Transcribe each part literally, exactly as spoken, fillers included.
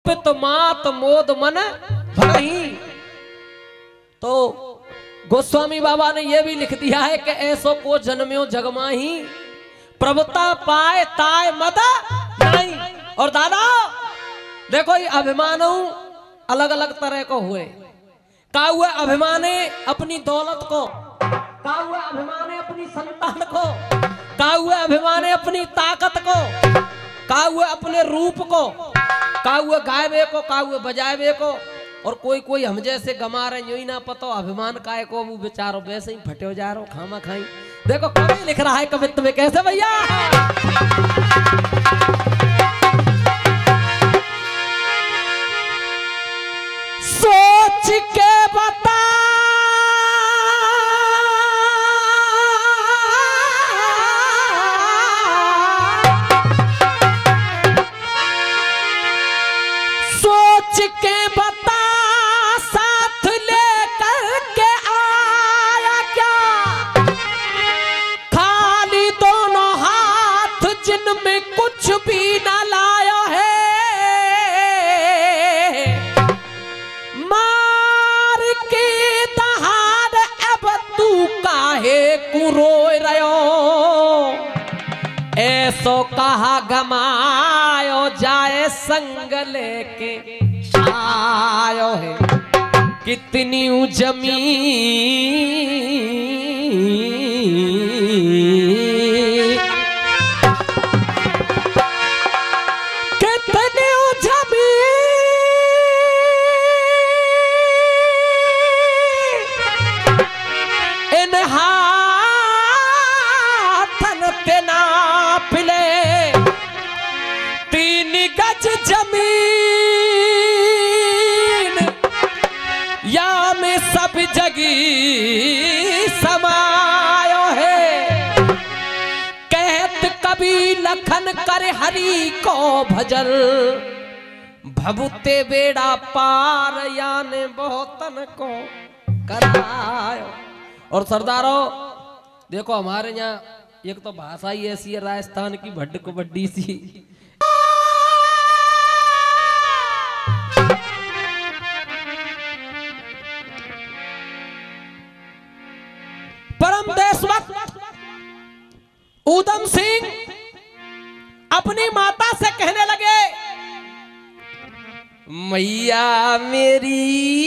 पित मात मोद मन भरही। तो गोस्वामी बाबा ने यह भी लिख दिया है कि ऐसो को जन्म्यो जगमाही प्रभुता पाए ताय मद नहीं। और दादा देखो ये अभिमान अलग अलग तरह को हुए। का हुआ अभिमाने अपनी दौलत को, का हुआ अभिमाने अपनी संतान को, का हुआ अभिमाने अपनी ताकत को, का हुआ अपने रूप को, का हुआ गायबे को, का हुआ बजायबे को। और कोई कोई हम जैसे गमा रहे यूं ही ना पतो अभिमान काय को वो बेचारो वैसे ही फटे जा रहा खामा खाई। देखो कवि लिख रहा है कवित्व में कैसे भैया। सोच के बता सोच के बता साथ लेकर के आया क्या, खाली दोनों हाथ जिनमें कुछ भी न लाया है। मार के दहाड़ अब तू काहे कुरोय रयो, ऐसो कहा गमायो जाए संग लेके आयो है। कितनी जमीन कितनी जमीन इन हाथन ते नाप ले। तीन गज जमीन या में सब जगी समायो है। कहत कभी लखन कर हरि को भजल, भभुते बेड़ा पार याने बहुतन को करायो। और सरदारों देखो हमारे यहाँ एक तो भाषा ही ऐसी है राजस्थान की भड्ड कबड्डी सी। परम देशभक्त ऊधम सिंह अपनी माता से कहने लगे, मैया मेरी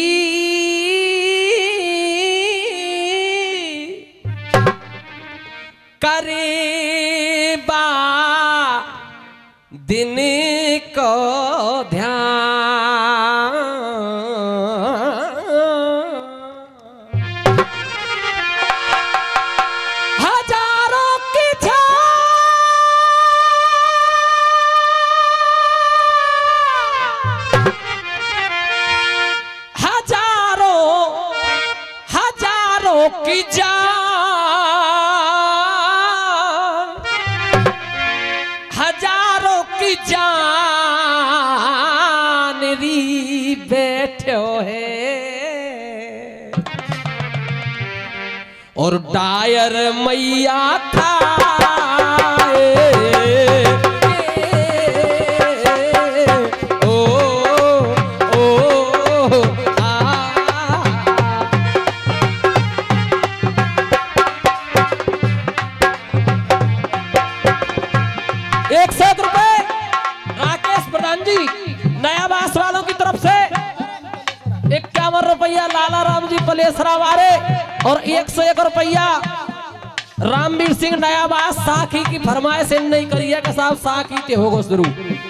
करीबा दिन को ध्यान, हजारों की जान, हजारों हजारों की जान, हजारों की जान री बैठो है। और डायर मैया खाए ओ ओ आ। एक सौ रुपए राकेश प्रधान जी नया बास वालों की तरफ से, इक्यावन रुपया लाला राम जी पलेसरा वाले, और एक सौ एक रुपया रामवीर सिंह नया बास साखी की फरमाइश नहीं करिए कि साहब साखी ते होगो शुरू।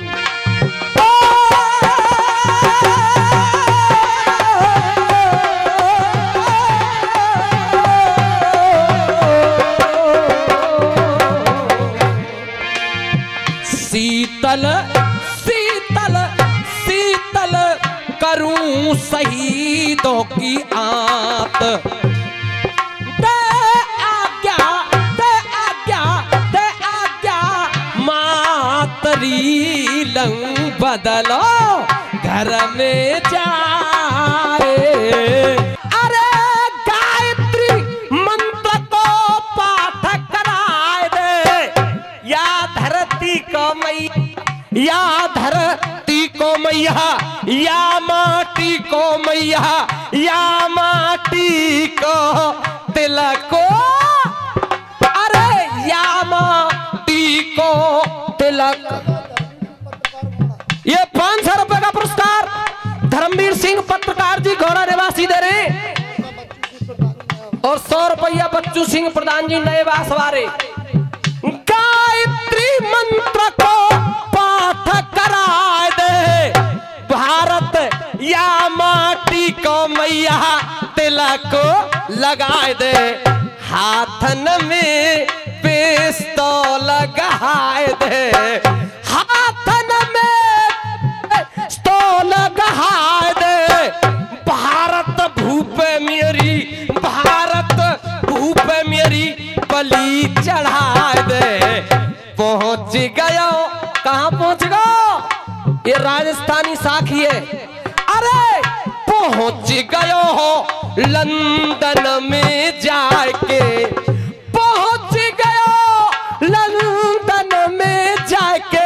शीतल शीतल शीतल करूं शहीदों की आंत, दे आज्ञा दे आज्ञा दे आज्ञा मातरी लंग बदलो घर में जाए। अरे गायत्री मंत्र को पाठ कराए दे, या धरती को मैया या धरती को मैया या माटी को मैया या माटी को तिलक को, अरे या माटी को तिलक। ये पांच सौ रुपए का पुरस्कार धर्मवीर सिंह पत्रकार जी घोड़ा निवासी दे रहे, और सौ रुपया बच्चू सिंह प्रधान जी नए बासवारे। गायत्री मंत्र को पाठ कराए दे, भारत या माटी को मैया तिलक को लगाए दे, हाथन में पिस्तौल लगाए दे, हाथन में पिस्तौल लगाए दे, भारत भूपे मेरी भारत भूपे मेरी बलि चढ़ाए दे। पहुंच गयो, कहां पहुंच गयो? ये राजस्थानी साखी है। अरे पहुंच गयो हो लंदन में जाके, पहुंच गयो लंदन में जाके,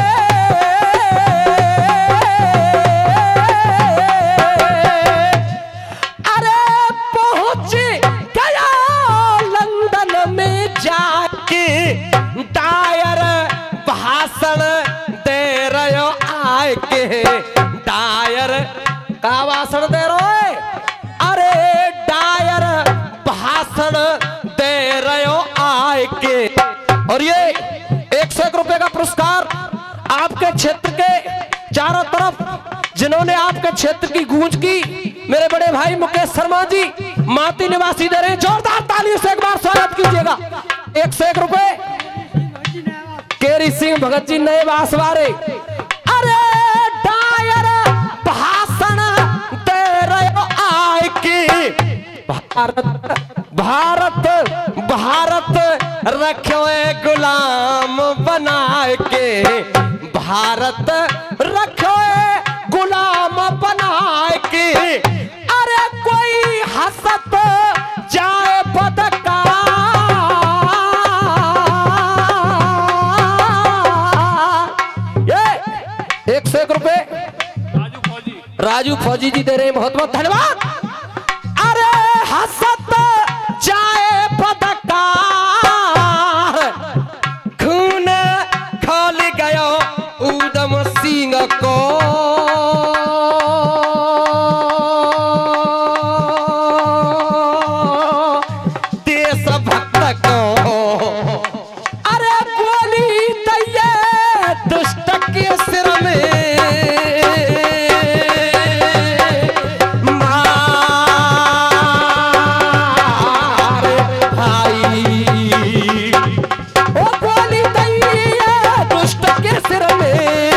डायर भाषण दे रहे आए के, डायर का भाषण दे रहे, अरे डायर भाषण दे रहे आए के। और ये एक सौ एक रुपए का पुरस्कार आपके क्षेत्र के चारों तरफ जिन्होंने आपके क्षेत्र की गूंज की, मेरे बड़े भाई मुकेश शर्मा जी माती निवासी दे रहे, जोरदार तालियों से एक बार स्वागत कीजिएगा। एक सौ एक रुपए केरी सिंह भगत जी नए बासवारे। अरे डायर भाषण दे रहे आए की, भारत भारत भारत रखो गुलाम बनाए के, भारत रखो गुलाम बनाए के। अरे कोई हसत जाए बदका, एक सौ एक रुपए राजू फौजी राजू फौजी जी दे रहे हैं, बहुत बहुत धन्यवाद। अरे हसत जाए पदकार, खून खोल गयो उधम सिंह को, देशभक्त को। अरे गोली दैये दुष्ट के सिर में, मार भाई, ओ गोली दैये दुष्ट के सिर में,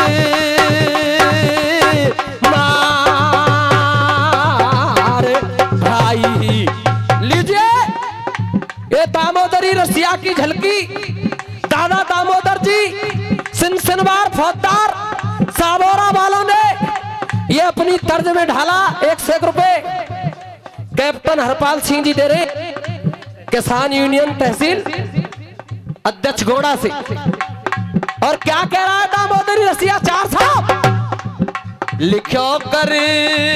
मार भाई। लीजिए ये दामोदरी रसिया की झलकी, दादा दामोदर जी सिनसिनवार फौजदार साबोरा वालों ने ये अपनी तर्ज में ढाला। एक सौ एक रुपए कैप्टन हरपाल सिंह जी दे रहे, किसान यूनियन तहसील अध्यक्ष घोड़ा से। और क्या कह रहा है दामोदरी रसिया चार साहब, लिखो करे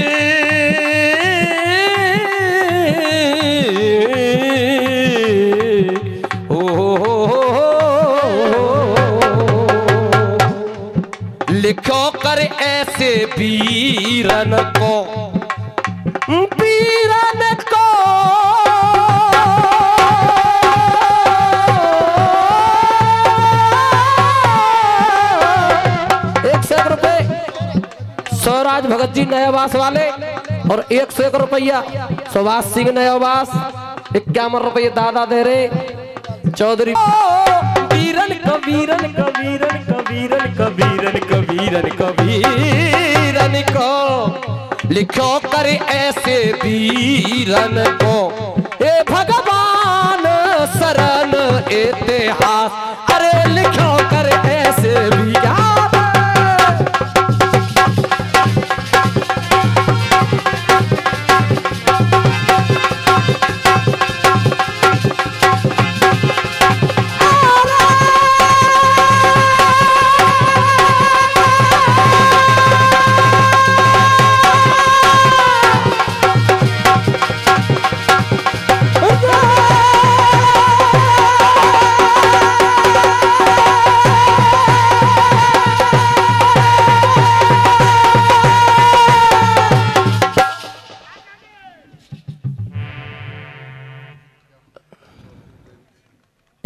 लिखो कर ऐसे वीरन को, वीरन को एक सौ एक रुपए स्वराज भगत जी नयावास वाले, और एक सौ एक रुपया सुभाष सिंह नयावास। इक्यावन रुपये दादा दे रहे चौधरी। वीरन कबीरन कबीरन कबीरन कबीरन कबीरन कबीरन को, लिखो कर ऐसे वीरन को, ए भगवान शरण इतिहास। अरे लिखो कर ऐसे वीरन,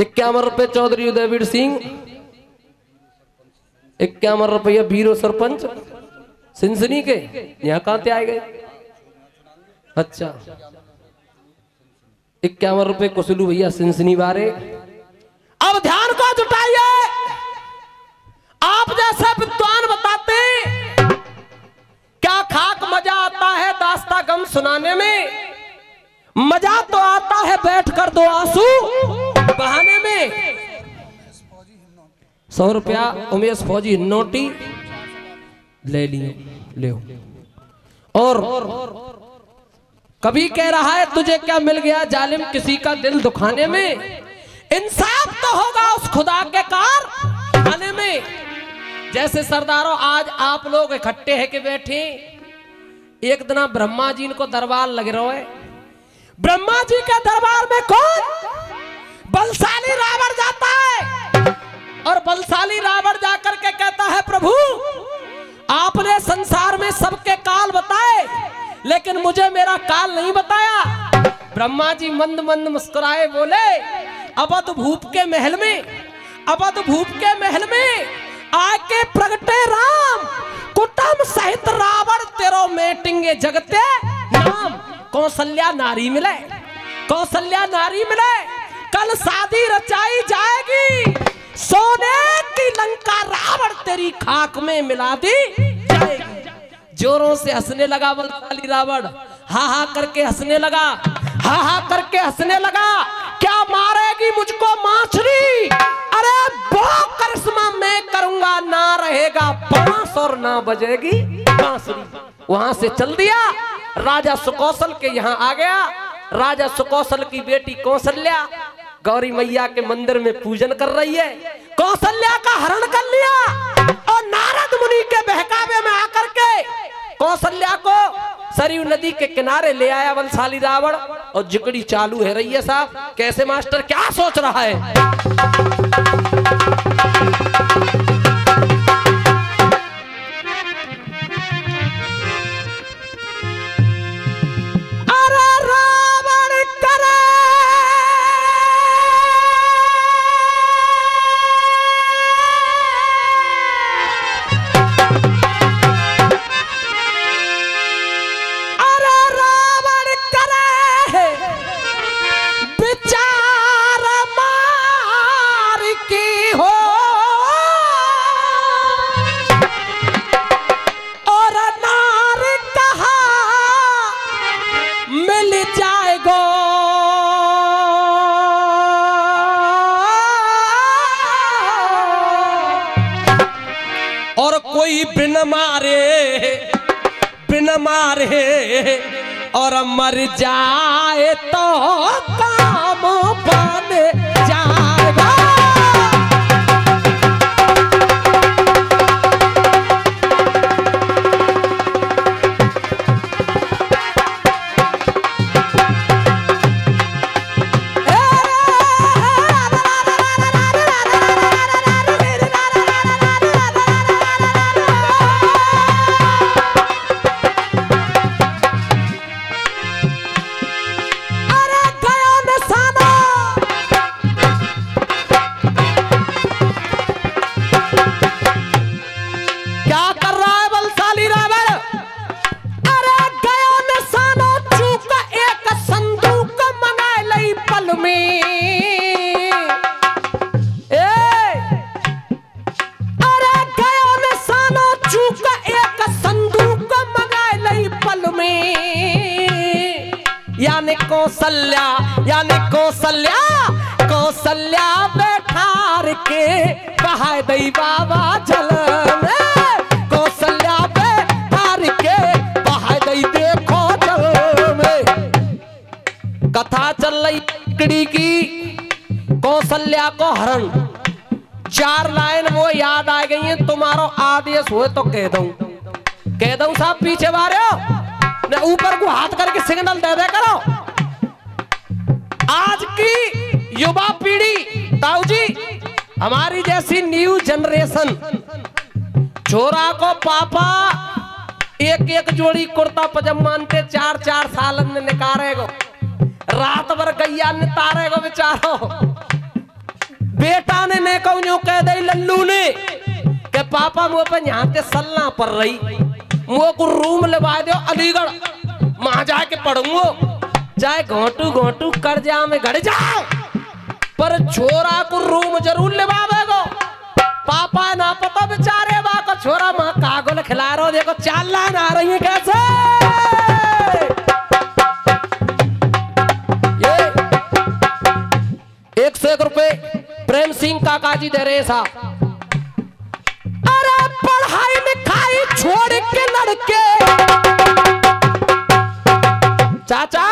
इक्यावन रुपए चौधरी उदयवीर सिंह, इक्यावन रुपया बीरो सरपंच सिंसनी के। यहाँ कहां से आए गए? अच्छा, इक्यावन रुपए कुसलू भैया सिंसनी वाले। अब ध्यान को जुटाइए, आप जैसे विद्वान बताते क्या खाक मजा आता है दास्ता गम सुनाने में, मजा तो आता है बैठकर दो आंसू बहाने में। सौ रुपया उमेश फौजी नोटी ले लियो, ले और कभी कह रहा है तुझे क्या मिल गया जालिम किसी का दिल दुखाने में, इंसाफ तो होगा उस खुदा के कार आने में। जैसे सरदारों आज आप लोग इकट्ठे है के बैठे, एक दिन ब्रह्मा जी को दरबार लग रहा है। ब्रह्मा जी के दरबार में कौन? बलशाली रावण जाता है और बलशाली रावण जाकर के कहता है प्रभु आपने संसार में सबके काल बताए लेकिन मुझे मेरा काल नहीं बताया। ब्रह्मा जी मंद मंद मुस्कुराए बोले अवध भूप के महल में, अवध भूप के महल में आके प्रगटे राम, कुटुंब सहित रावण तेरो मेटिंगे जगते नाम। कौशल्या नारी मिले, कौशल्या नारी मिले, कल शादी रचाई जाएगी, सोने की लंका रावण तेरी खाक में मिला दी जाएगी। जोरों से हंसने लगा बलशाली रावण, हा हा करके हंसने लगा, हा हा करके हंसने लगा। क्या मारेगी मुझको माछली, अरे वो करिश्मा मैं करूंगा, ना रहेगा बांस और ना बजेगी बांसुरी। वहां से चल दिया, राजा सुकौशल के यहाँ आ गया। राजा सुकौशल की बेटी कौशल्या गौरी मैया के मंदिर में पूजन कर रही है। कौशल्या का हरण कर लिया और नारद मुनि के बहकावे में आकर के कौशल्या को सरयू नदी के किनारे ले आया बलशाली रावण और जिकड़ी चालू है रही है। साहब कैसे मास्टर क्या सोच रहा है? और कोई बिन मारे बिन मारे और मर जाए तो काम बन जाएगा। यानी कौशल्या यानी कौशल्या कौशल्या बैठार के बहा दई बाबा जल में, कौशल्या बैठार के बहा दई देखो जल में। कथा चल रही लकड़ी की, कौशल्या को हरण। चार लाइन वो याद आ गई है, तुम्हारो आदेश हो तो कह दूं, कह दूं साहब पीछे मारे ऊपर को हाथ करके सिग्नल दे दे करो। आज की युवा पीढ़ी ताऊ जी हमारी जैसी न्यू जनरेशन, छोरा को पापा एक एक जोड़ी कुर्ता पजामा ते चार चार साल में निकारेगो, रात भर गैया नितारेगो बेचारो। बेटा ने ने कहूं कह दे लल्लू ने के पापा मुँह पे यहाँ पे सलना पड़ रही, मुँह को रूम लगा दो अलीगढ़, वहां जाके पढ़ूंगो, चाहे घोटू घोटू कर जा में घड़ जाओ, पर छोरा को रूम जरूर लेवावेगो। पापा ना पता बेचारे बा को छोरा माँ कागुल खिला रहा, देखो चाल आ रही है कैसे। ये एक सौ एक रुपए प्रेम सिंह काका जी दे रहे सा। अरे पढ़ाई लिखाई छोड़ के लड़के चाचा,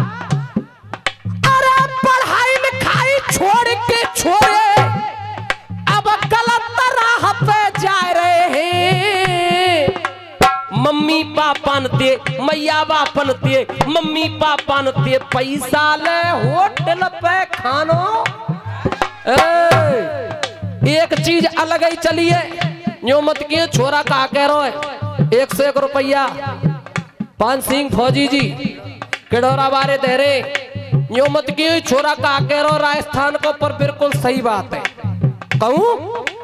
अरे पढ़ाई लिखाई छोड़ के छोड़े अब गलत राह पे जा रहे हैं। मम्मी पापा नते मैया बापा नते मम्मी पापा नते पैसा ले होटल पे खानो। ए, एक चीज अलग ही चलिए, यो मत किए छोरा कहा कह रहा है। एक सौ एक रुपया पान सिंह फौजी जी किडोरा बारे दे रहे, यो मत किए छोरा कहा कह रहा राजस्थान को, पर बिल्कुल सही बात है कहूं।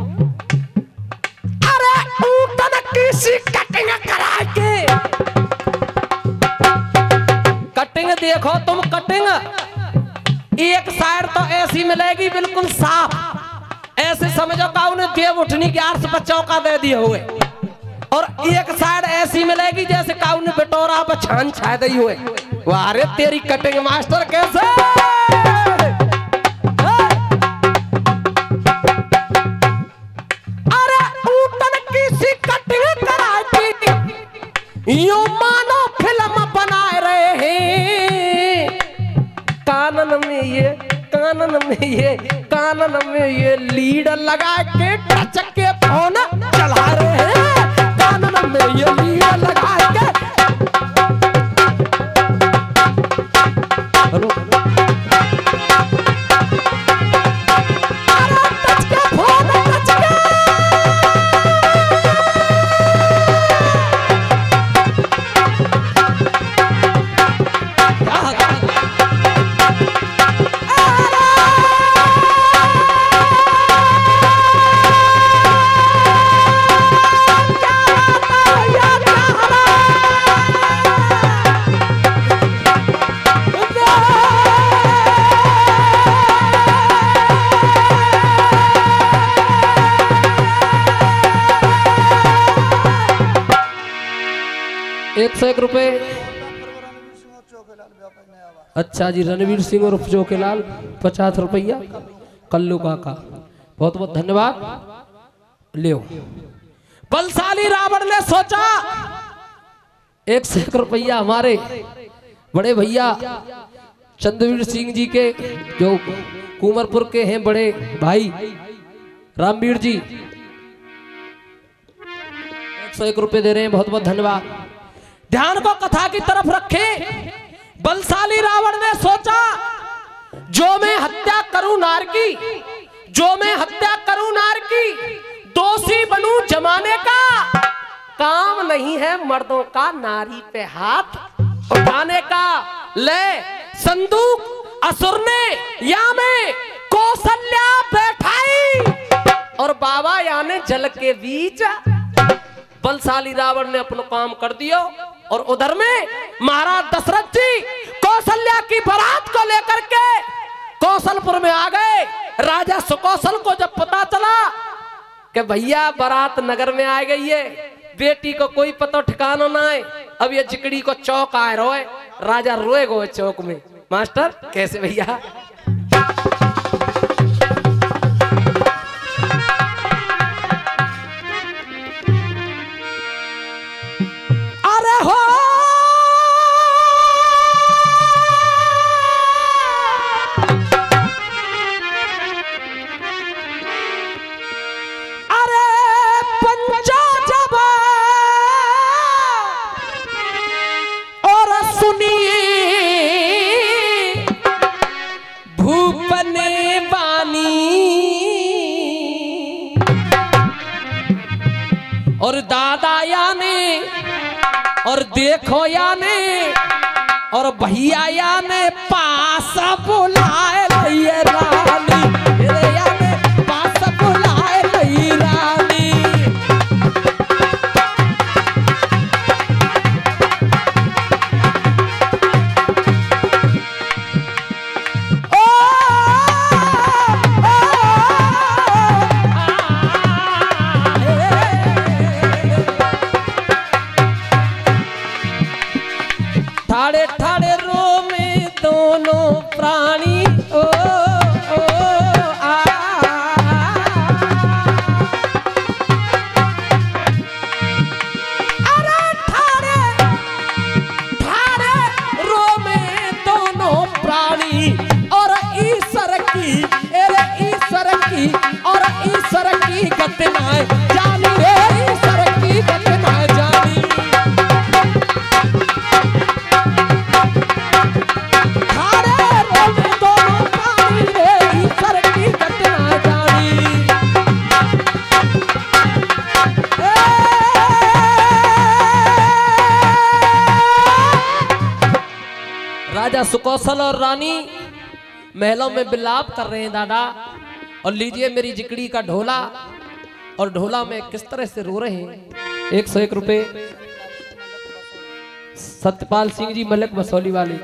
अरे ऊटन किसी कटिंग करा के, कटिंग देखो तुम, कटिंग एक साइड तो ऐसी मिलेगी बिल्कुल साफ, ऐसे समझो का उन्हें देव उठनी की आर्स बच्चों का दे दिए हुए, और एक साइड ऐसी मिलेगी जैसे का उन्हें बिटोरा पर छान छाए दी हुए। वाह रे तेरी कटिंग मास्टर कैसे। अरे ऊटन किसी कटिंग कराती यो मानो फिल्म बनाए रहे हैं। कानन में ये कानन में ये कानन में ये लीड लगा के टच के फोन चला रहे हैं। कानन में ये लीड लगा के हेलो अरे टच के फोन टच के एक सौ एक रुपए। अच्छा जी, रणवीर सिंह और चौकेलाल पचास रुपया कल्लू काका, बहुत बहुत धन्यवाद। लियो बलशाली रावण ने सोचा एक सौ एक रुपया हमारे बड़े भैया चंद्रवीर सिंह जी के जो कुमरपुर के हैं बड़े भाई रामवीर जी एक सौ एक रुपये दे रहे हैं, बहुत बहुत धन्यवाद। ध्यान को कथा की तरफ रखे। बलशाली रावण ने सोचा जो मैं हत्या करूं नार की, जो मैं हत्या करूं नार की, दोषी बनूं जमाने का, काम नहीं है मर्दों का नारी पे हाथ उठाने का। ले संदूक असुर ने या में कौशल्या बैठाई, और बाबा याने जल के बीच बलशाली रावण ने अपना काम कर दिया। और उधर में महाराज दशरथ जी कौशल्या की बारात को लेकर के कौशलपुर में आ गए। राजा सुकौशल को जब पता चला कि भैया बारात नगर में आ गई है, बेटी को कोई पता ठिकाना ना है, अब ये जिकड़ी को चौक आए रोए, राजा रोए गो चौक में। मास्टर कैसे भैया? अरे हो अरे पंचा जब और सुनिए भूपने बानी, और दादा याने और देखो याने और भैया याने पास बुलाए लिए रानी याने ठाड़े ठाड़े रो में दोनों प्राणी ओ, ओ आ, अरे ठाड़े ठाड़े रो में दोनों प्राणी और ईश्वर की अरे ईश्वर की और ईश्वर की घटनाएं जानी रे ईश्वर की घटनाएं जानी राजा सुकौशल और रानी महलों में विलाप कर रहे हैं दादा। और लीजिए मेरी जिकड़ी का ढोला और ढोला में किस तरह से रो रहे हैं। एक सौ एक रुपए सत्यपाल सिंह जी मलिक बसौली वाले,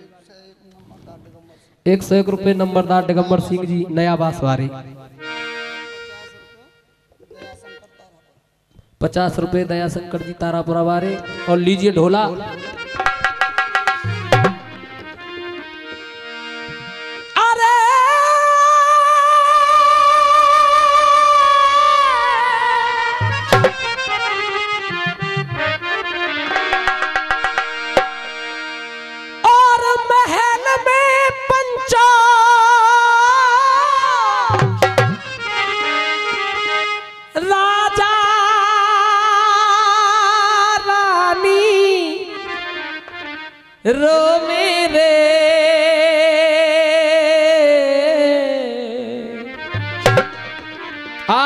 एक सौ एक रुपए नंबरदार दिगंबर सिंह जी नया बासवारी, पचास रुपए दया शंकर जी तारापुरा वारे। और लीजिए ढोला रो मेरे आ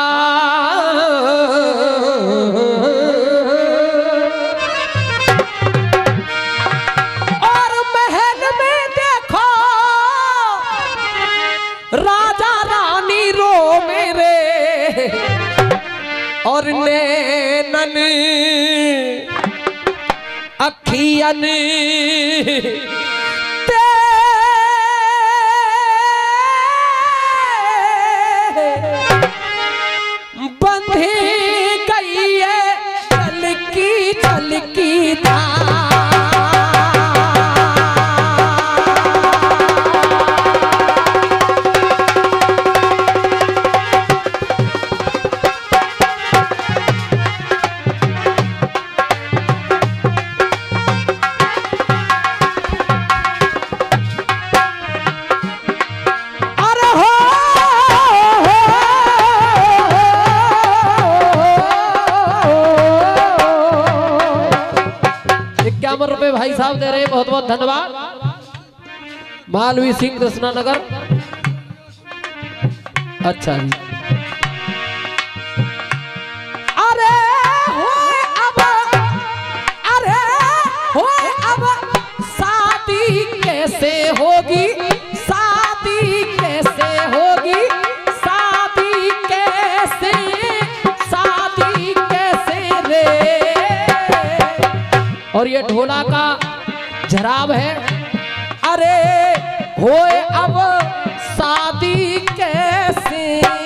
और महल में देखो राजा रानी रो मेरे और नैनन अखियन बंधी गई है चलकी चलकी धार। रुपए भाई साहब दे रहे हैं, बहुत बहुत धन्यवाद। मालवी सिंह कृष्णा नगर। अच्छा जी। अरे होए अब अरे होए अब शादी कैसे होगी, शादी कैसे होगी, शादी कैसे शादी कैसे रे। और ये ढोला का झराब है। अरे होए अब शादी कैसे,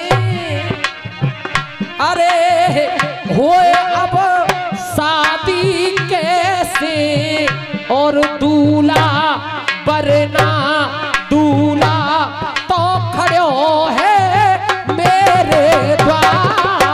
अरे होए अब शादी कैसे और दूल्हा बरना दूल्हा तो खड़ो है मेरे द्वार।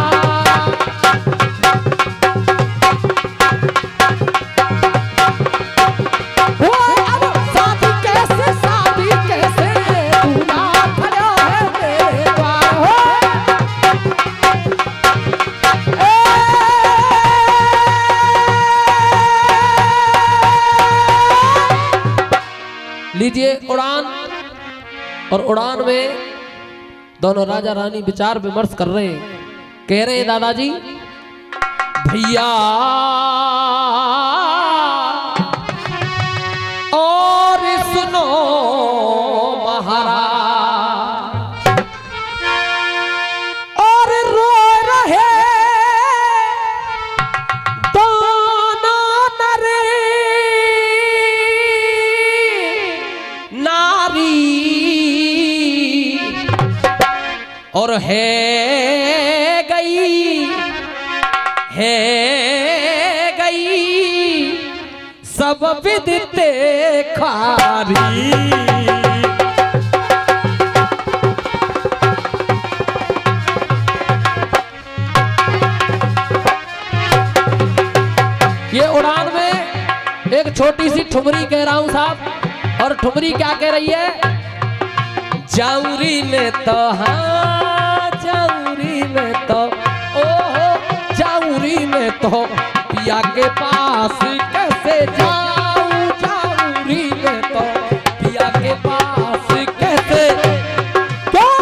लीजिए उड़ान। और उड़ान में दोनों राजा रानी विचार विमर्श कर रहे हैं। कह रहे हैं दादाजी भैया और सुनो महाराज और रो रहे दोनों नरे नारी और है गई है गई सब विदिते खारी। ये उड़ान में एक छोटी सी ठुमरी कह रहा हूं साहब, और ठुमरी क्या कह रही है? जाऊरी ने तो, हाँ जाऊरी ने तो, ओहो जाऊरी ने तो पिया के पास कैसे जाऊं, जाऊरी ने तो पिया के पास कैसे। क्या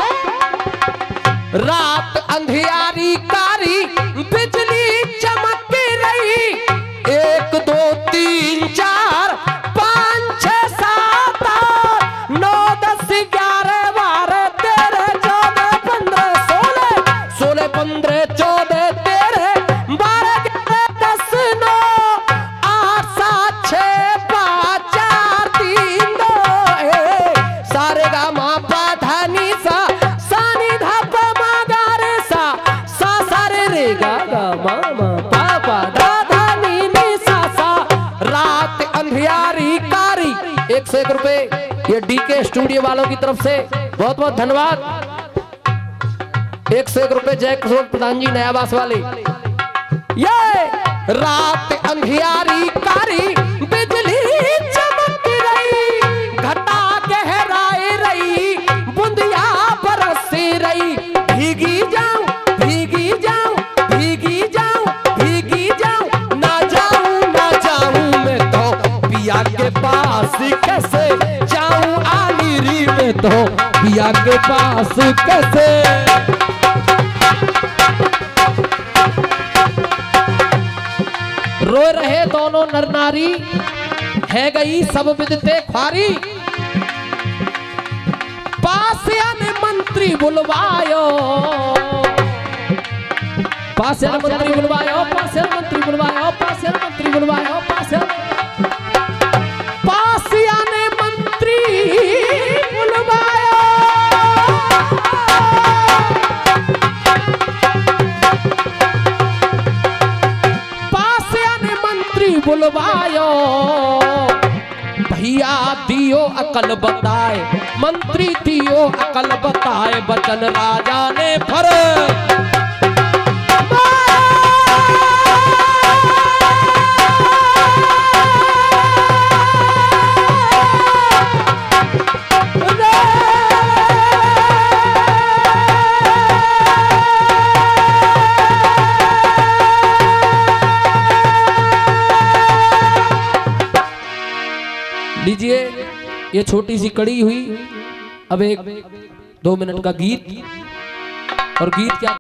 रात अंधियारी कारी बिजली चमक रही, एक दो तीन चार पाँच छह सात आठ नौ दस ग्यारह बारह तेरह चौदह पंद्रह सोलह सोलह पंद्रह चौदह तेरह बारह ग्यारह दस नौ आठ सात छह पाँच चार तीन दो एक। सारे गा मा पा धा नी सा सा नी धा पा मा गा रे सा सा सा रे रे गा गा मा मा पा पा धा धा नी नी सा सा। रात अंधियारी कारी। एक से एक रुपए ये डीके स्टूडियो वालों की तरफ से बहुत बहुत धन्यवाद। एक से एक रुपए जय किशोर प्रधान जी नयावास वाले। ये रात अंधियारी कारी बिजली चमक रही, घटा गहराए रही, बूंदिया बरस रही। भीगी जाऊं भीगी जाऊं भीगी जाऊं भीगी जाऊं, ना जाऊं ना जाऊं मैं तो पिया के पास कैसे जाऊं, आलिरी में तो पिया के पास कैसे। रो रहे दोनों नर नारी, है गई सब विदिते ख्वारी। पास आने मंत्री बुलवायो, पास आने मंत्री बुलवायो, पास आने मंत्री बुलवायो, पास आने मंत्री बुलवायो, पास पास आने मंत्री बुलवायो। पास आने मंत्री बुलवायो, भैया दियो अकल बताए, मंत्री दियो अकल बताए, बचन राजा ने फर लीजिए। ये छोटी सी कड़ी हुई। अब एक दो मिनट का गीत, और गीत क्या